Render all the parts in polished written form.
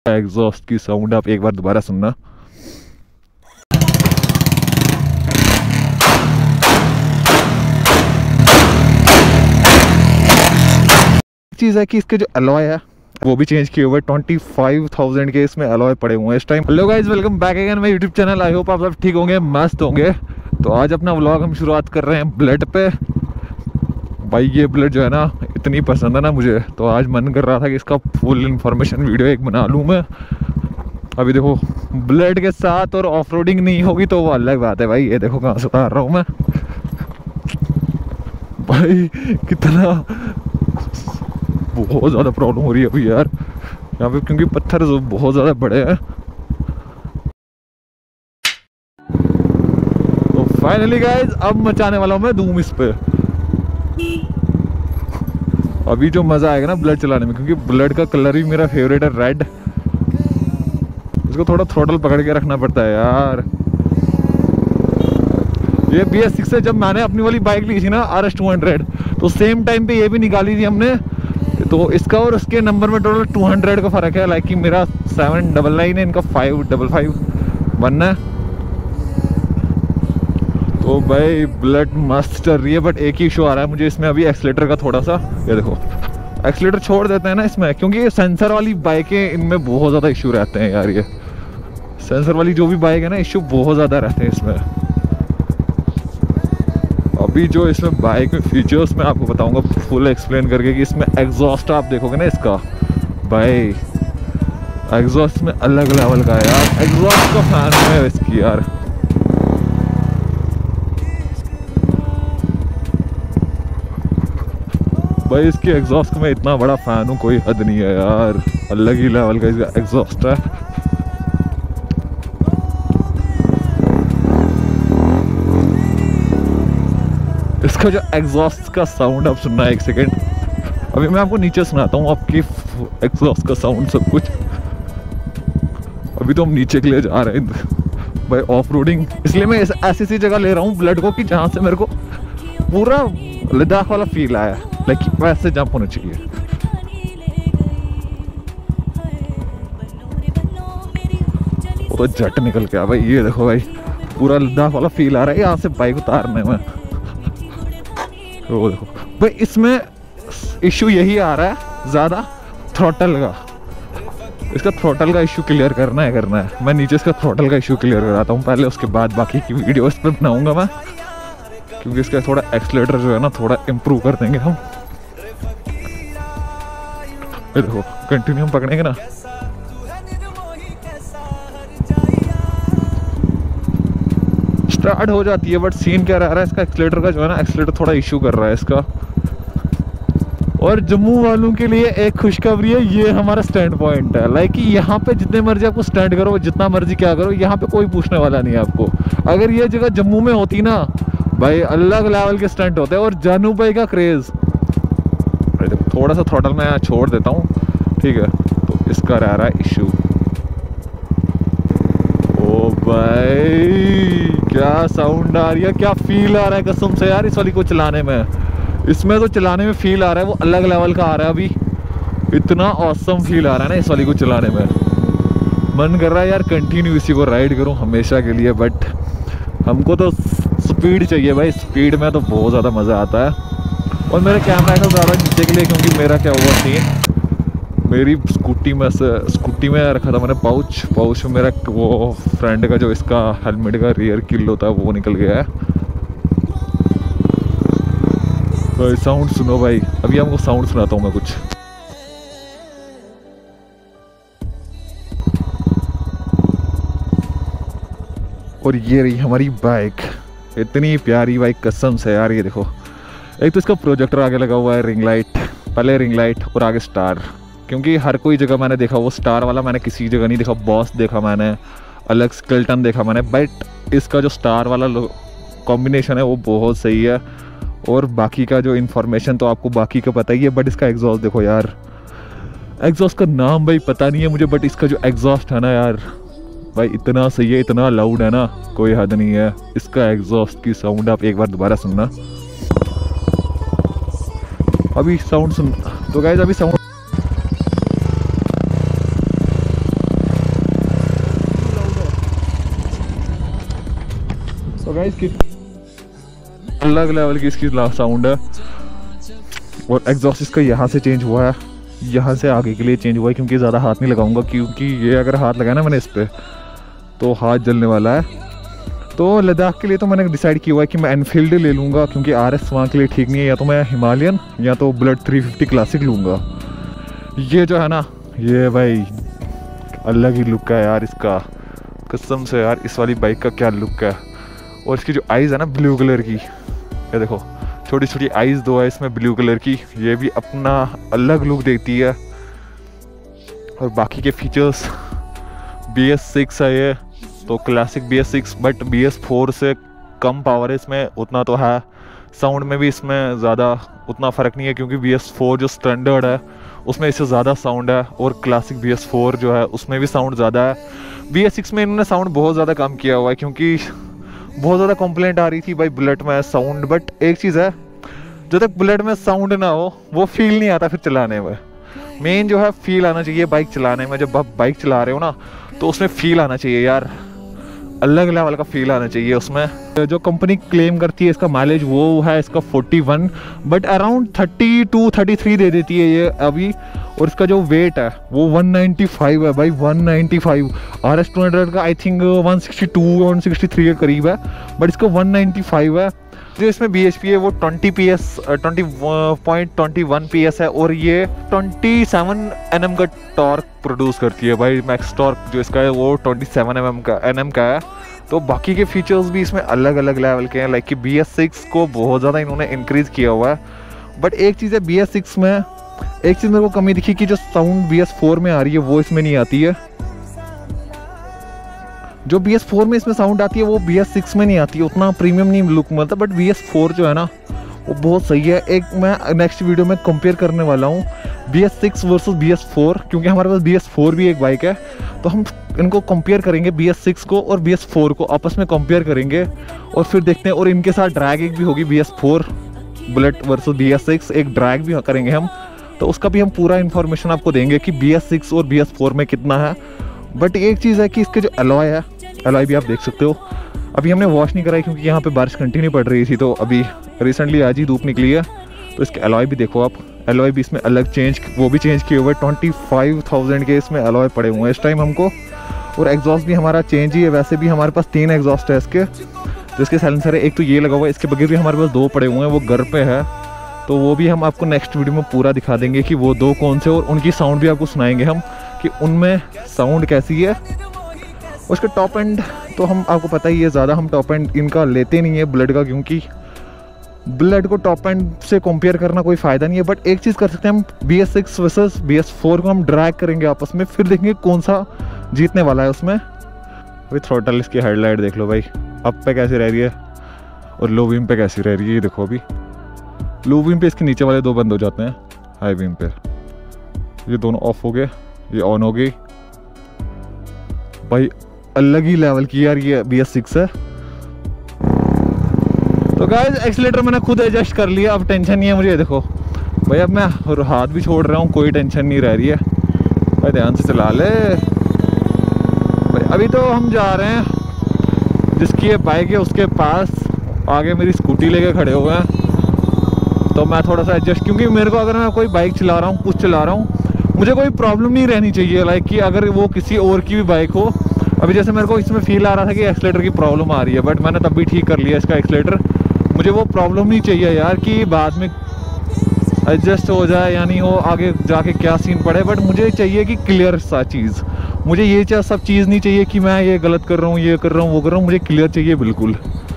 Exhaust की sound आप एक बार दोबारा सुनना। चीज़ है कि इसके जो अलॉय है वो भी चेंज किए हुए। 25,000 के इसमें अलॉय पड़े हुए हैं इस time. Hello guys, welcome back again my YouTube channel. I hope आप सब ठीक होंगे, मस्त होंगे। तो आज अपना व्लॉग हम शुरुआत कर रहे हैं ब्लड पे। भाई ये ब्लड जो है ना इतनी पसंद है ना मुझे, तो आज मन कर रहा था कि इसका फुल इन्फॉर्मेशन वीडियो एक बना लूँ मैं। अभी देखो ब्लड के साथ और ऑफ रोडिंग नहीं होगी तो वो अलग बात है भाई। ये देखो कहाँ से उतार रहा हूँ मैं भाई, कितना बहुत ज़्यादा प्रॉब्लम हो रही है अभी यार यहाँ पे, क्योंकि पत्थर बहुत ज़्यादा बड़े हैं। तो फाइनली गाइस अब मचाने वाला हूँ मैं धूम इस पे। अभी जो मज़ा आएगा ना ब्लड चलाने में, क्योंकि ब्लड का कलर भी मेरा फेवरेट है, रेड। इसको थोड़ा थ्रोटल पकड़ के रखना पड़ता है यार। ये BS6 से जब मैंने अपनी वाली बाइक ली थी ना RS200, तो सेम टाइम पे ये भी निकाली थी हमने। तो इसका और उसके नंबर में टोटल 200 का फ़र्क है। लाइक कि मेरा 799 है, इनका 555 बनना है। तो भाई ब्लड मस्त चल रही है, बट एक ही इशू आ रहा है मुझे इसमें अभी, एक्सीलेटर का थोड़ा सा। ये देखो एक्सीलेटर छोड़ देते हैं ना इसमें, क्योंकि ये सेंसर वाली बाइकें इनमें बहुत ज़्यादा इशू रहते हैं यार। ये सेंसर वाली जो भी बाइक है ना, इशू बहुत ज़्यादा रहते हैं इसमें। अभी जो इसमें बाइक में फीचर्स मैं आपको बताऊंगा फुल एक्सप्लेन करके, कि इसमें एग्जॉस्ट आप देखोगे ना इसका, भाई एग्जॉस्ट में अलग लेवल का है यार। एग्जॉस्ट का फैन है इसकी यार। भाई इसकी एग्जॉस्ट में इतना बड़ा फैन हूँ, कोई हद नहीं है यार। अलग ही लेवल का इसका एग्जॉस्ट है। इसका जो एग्जॉस्ट का साउंड आप सुनना है, एक सेकेंड अभी मैं आपको नीचे सुनाता हूँ आपकी एग्जॉस्ट का साउंड सब कुछ। अभी तो हम नीचे के लिए जा रहे हैं भाई, ऑफ रोडिंग। इसलिए मैं ऐसी सी जगह ले रहा हूँ ब्लड को कि जहाँ से मेरे को पूरा लद्दाख वाला फील आया, लाइक वैसे जंप होना चाहिए। तो झट निकल के आ भाई। ये देखो भाई पूरा लद्दाख वाला फील आ रहा है यहाँ से बाइक उतारने में। वो देखो भाई, इसमें इशू यही आ रहा है ज़्यादा थ्रोटल का। इसका थ्रोटल का इशू क्लियर करना है। मैं नीचे इसका थ्रोटल का इशू क्लियर कराता हूँ पहले, उसके बाद बाकी की वीडियो इस पर बनाऊंगा मैं, क्योंकि इसका थोड़ा एक्सीलेटर जो है ना थोड़ा इम्प्रूव कर देंगे हम। ये देखो कंटिन्यू हम पकड़ेंगे ना, स्टार्ट हो जाती है। बट सीन क्या रह रहा है इसका, एक्सीलेटर का जो है ना, एक्सीलेटर थोड़ा इशू कर रहा है इसका। और जम्मू वालों के लिए एक खुशखबरी है, ये हमारा स्टैंड पॉइंट है। लाइक कि यहाँ पे जितने मर्जी आपको स्टैंड करो, जितना मर्जी क्या करो, यहाँ पे कोई पूछने वाला नहीं है आपको। अगर ये जगह जम्मू में होती ना भाई, अलग लेवल के स्टंट होते हैं। और जानू भाई का क्रेज, थोड़ा सा थ्रोटल मैं छोड़ देता हूँ, ठीक है। तो इसका रह रहा है इशू। ओ भाई क्या साउंड आ रही है, क्या फील आ रहा है कसम से यार इस वाली को चलाने में। इसमें तो चलाने में फील आ रहा है वो अलग लेवल का आ रहा है। अभी इतना ऑसम फील आ रहा है ना इस वाली को चलाने में, मन कर रहा है यार कंटिन्यू इसी को राइड करूँ हमेशा के लिए। बट हमको तो स्पीड चाहिए भाई, स्पीड में तो बहुत ज़्यादा मज़ा आता है। और मेरे कैमरा का ज़्यादा नीचे के लिए, क्योंकि मेरा क्या हुआ सीन, मेरी स्कूटी में रखा था मैंने पाउच में मेरा वो फ्रेंड का जो इसका हेलमेट का रियर किल होता है वो निकल गया है। तो साउंड सुनो भाई, अभी हमको साउंड सुनाता हूँ मैं कुछ। और ये रही हमारी बाइक, इतनी प्यारी बाइक कसम से यार। ये देखो एक तो इसका प्रोजेक्टर आगे लगा हुआ है, रिंग लाइट, पहले रिंग लाइट और आगे स्टार। क्योंकि हर कोई जगह मैंने देखा वो स्टार वाला मैंने किसी जगह नहीं देखा। बॉस देखा मैंने, अलग स्केल्टन देखा मैंने, बट इसका जो स्टार वाला कॉम्बिनेशन है वो बहुत सही है। और बाकी का जो इन्फॉर्मेशन तो आपको बाकी का पता ही है, बट इसका एग्जॉस्ट देखो यार। एग्जॉस्ट का नाम भाई पता नहीं है मुझे, बट इसका जो एग्जॉस्ट है ना यार भाई इतना सही है, इतना लाउड है ना, कोई हद नहीं है। इसका एग्जॉस्ट की साउंड आप एक बार दोबारा सुनना। अभी साउंड सुन तो गाइस, अभी साउंड गाइस अलग लेवल की इसकी साउंड है। और एग्जॉस्ट इसका यहाँ से चेंज हुआ है, यहाँ से आगे के लिए चेंज हुआ है, क्योंकि ज़्यादा हाथ नहीं लगाऊंगा, क्योंकि ये अगर हाथ लगाया ना मैंने इस पर तो हाथ जलने वाला है। तो लद्दाख के लिए तो मैंने डिसाइड किया हुआ है कि मैं एनफील्ड ले लूँगा, क्योंकि RS वहाँ के लिए ठीक नहीं है। या तो मैं हिमालयन या तो बुलेट 350 क्लासिक लूँगा। ये जो है ना, ये भाई अलग ही लुक है यार इसका, कसम से यार इस वाली बाइक का क्या लुक है। और इसकी जो आइज़ है ना ब्लू कलर की, ये देखो छोटी छोटी आइज़ दो है इसमें ब्लू कलर की, ये भी अपना अलग लुक देती है। और बाकी के फीचर्स BS6 है ये तो क्लासिक BS6, बट BS4 से कम पावर है इसमें, उतना तो है। साउंड में भी इसमें ज़्यादा उतना फ़र्क नहीं है, क्योंकि BS4 जो स्टैंडर्ड है उसमें इससे ज़्यादा साउंड है, और क्लासिक BS4 जो है उसमें भी साउंड ज़्यादा है। BS6 में इन्होंने साउंड बहुत ज़्यादा कम किया हुआ है, क्योंकि बहुत ज़्यादा कंप्लेंट आ रही थी भाई बुलेट में साउंड। बट एक चीज़ है, जब तक बुलेट में साउंड ना हो वो फील नहीं आता फिर चलाने में। मेन जो है फील आना चाहिए बाइक चलाने में। जब आप बाइक चला रहे हो ना तो उसमें फील आना चाहिए यार, अलग लेवल का फील आना चाहिए उसमें। जो कंपनी क्लेम करती है इसका माइलेज वो है इसका 41, बट अराउंड 32-33 दे देती है ये अभी। और इसका जो वेट है वो 195 है भाई, 195। RS 200 का आई थिंक 162-163 के करीब है, बट इसका 195 है। जो इसमें BHP है वो 20.21 PS है, और ये 27 Nm का टॉर्क प्रोड्यूस करती है भाई। मैक्स टॉर्क जो इसका है वो 27 Nm का है। तो बाकी के फीचर्स भी इसमें अलग अलग लेवल के हैं, लाइक कि BS6 को बहुत ज़्यादा इन्होंने इंक्रीज़ किया हुआ है। बट एक चीज़ है BS6 में, एक चीज़ मेरे को कमी दिखी कि जो साउंड BS4 में आ रही है वो इसमें नहीं आती है। जो BS4 में इसमें साउंड आती है वो BS6 में नहीं आती है, उतना प्रीमियम नहीं लुक मिलता। बट BS4 जो है ना वो बहुत सही है। एक मैं नेक्स्ट वीडियो में कंपेयर करने वाला हूँ BS6 वर्सेस BS4, क्योंकि हमारे पास BS4 भी एक बाइक है, तो हम इनको कंपेयर करेंगे BS6 को और BS4 को आपस में कंपेयर करेंगे, और फिर देखते हैं। और इनके साथ ड्रैग एक भी होगी BS4 बुलेट वर्सेस BS6, एक ड्रैग भी करेंगे हम, तो उसका भी हम पूरा इन्फॉर्मेशन आपको देंगे कि BS6 और BS4 में कितना है। बट एक चीज़ है कि इसके जो अलॉय है, अलॉय भी आप देख सकते हो, अभी हमने वॉश नहीं कराई क्योंकि यहाँ पे बारिश कंटिन्यू पड़ रही थी, तो अभी रिसेंटली आज ही धूप निकली है। तो इसके अलॉय भी देखो आप, अलॉय भी इसमें अलग चेंज, वो भी चेंज किए हुए। 25,000 के इसमें अलॉय पड़े हुए हैं इस टाइम हमको। और एग्जॉस्ट भी हमारा चेंज ही है। वैसे भी हमारे पास 3 एग्जॉस्ट है इसके, जिसके साइलेंसर है, एक तो ये लगा हुआ है, इसके बगैर भी हमारे पास 2 पड़े हुए हैं, वो घर पे है। तो वो भी हम आपको नेक्स्ट वीडियो में पूरा दिखा देंगे कि वो 2 कौन से, और उनकी साउंड भी आपको सुनाएंगे हम कि उनमें साउंड कैसी है। उसके टॉप एंड तो हम आपको पता ही है, ज़्यादा हम टॉप एंड इनका लेते नहीं है बुलेट का, क्योंकि बुलेट को टॉप एंड से कंपेयर करना कोई फ़ायदा नहीं है। बट एक चीज़ कर सकते हैं हम, BS6 वर्सेस BS4 को हम ड्रैग करेंगे आपस में, फिर देखेंगे कौन सा जीतने वाला है उसमें। अभी थ्रोटल इसकी हेडलाइट देख लो भाई, अप पे कैसी रह रही है और लो बीम पे कैसी रह रही है। ये देखो अभी लो बीम पे इसके नीचे वाले 2 बंद हो जाते हैं, हाई बीम पे ये दोनों ऑफ हो गए, ये ऑन हो गई भाई। अलग ही लेवल की यार ये BS6 है। तो गाइस एक्सीलेटर मैंने खुद एडजस्ट कर लिया, अब टेंशन नहीं है मुझे। देखो भाई अब मैं हाथ भी छोड़ रहा हूँ, कोई टेंशन नहीं रह रही है भाई। ध्यान से चला ले भाई। अभी तो हम जा रहे हैं, जिसकी ये बाइक है उसके पास, आगे मेरी स्कूटी लेके खड़े हुए हैं। तो मैं थोड़ा सा एडजस्ट, क्योंकि मेरे को अगर मैं कोई बाइक चला रहा हूँ, कुछ चला रहा हूँ, मुझे कोई प्रॉब्लम नहीं रहनी चाहिए, लाइक कि अगर वो किसी और की भी बाइक हो। अभी जैसे मेरे को इसमें फील आ रहा था कि एक्सीलेटर की प्रॉब्लम आ रही है, बट मैंने तब भी ठीक कर लिया इसका एक्सीलेटर। मुझे वो प्रॉब्लम नहीं चाहिए यार कि बाद में एडजस्ट हो जाए या नहीं हो, आगे जाके क्या सीन पड़े। बट मुझे चाहिए कि क्लियर सा चीज़, मुझे ये सब चीज़ नहीं चाहिए कि मैं ये गलत कर रहा हूँ, ये कर रहा हूँ, वो कर रहा हूँ। मुझे क्लियर चाहिए बिल्कुल।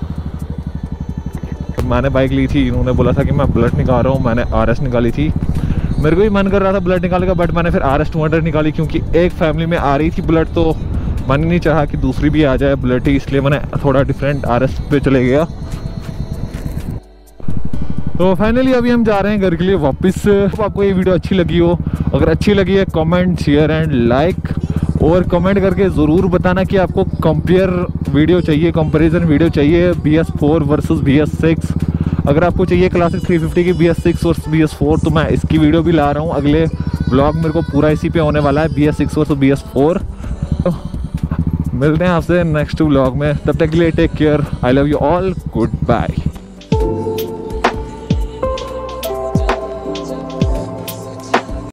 मैंने बाइक ली थी, इन्होंने बोला था कि मैं बुलेट निकाल रहा हूँ, मैंने RS निकाली थी। मेरे को भी मन कर रहा था बुलेट निकालने का, बट मैंने फिर RS 200 निकाली, क्योंकि एक फैमिली में आ रही थी बुलेट, तो मैंने नहीं चाहा कि दूसरी भी आ जाए बुलेट ही, इसलिए मैंने थोड़ा डिफरेंट RS पे चले गया। तो फाइनली अभी हम जा रहे हैं घर के लिए वापस। आपको ये वीडियो अच्छी लगी हो, अगर अच्छी लगी है कमेंट, शेयर एंड लाइक, और कमेंट करके ज़रूर बताना कि आपको कंपेयर वीडियो चाहिए, कंपैरिजन वीडियो चाहिए BS4 वर्सेस BS6। अगर आपको चाहिए क्लासिक 350 की BS6 और BS4, तो मैं इसकी वीडियो भी ला रहा हूँ। अगले ब्लॉग मेरे को पूरा इसी पे होने वाला है, BS6 वर्सेस BS4। मिलते हैं आपसे नेक्स्ट व्लॉग में, तब तक के लिए take care, I love you all, good bye.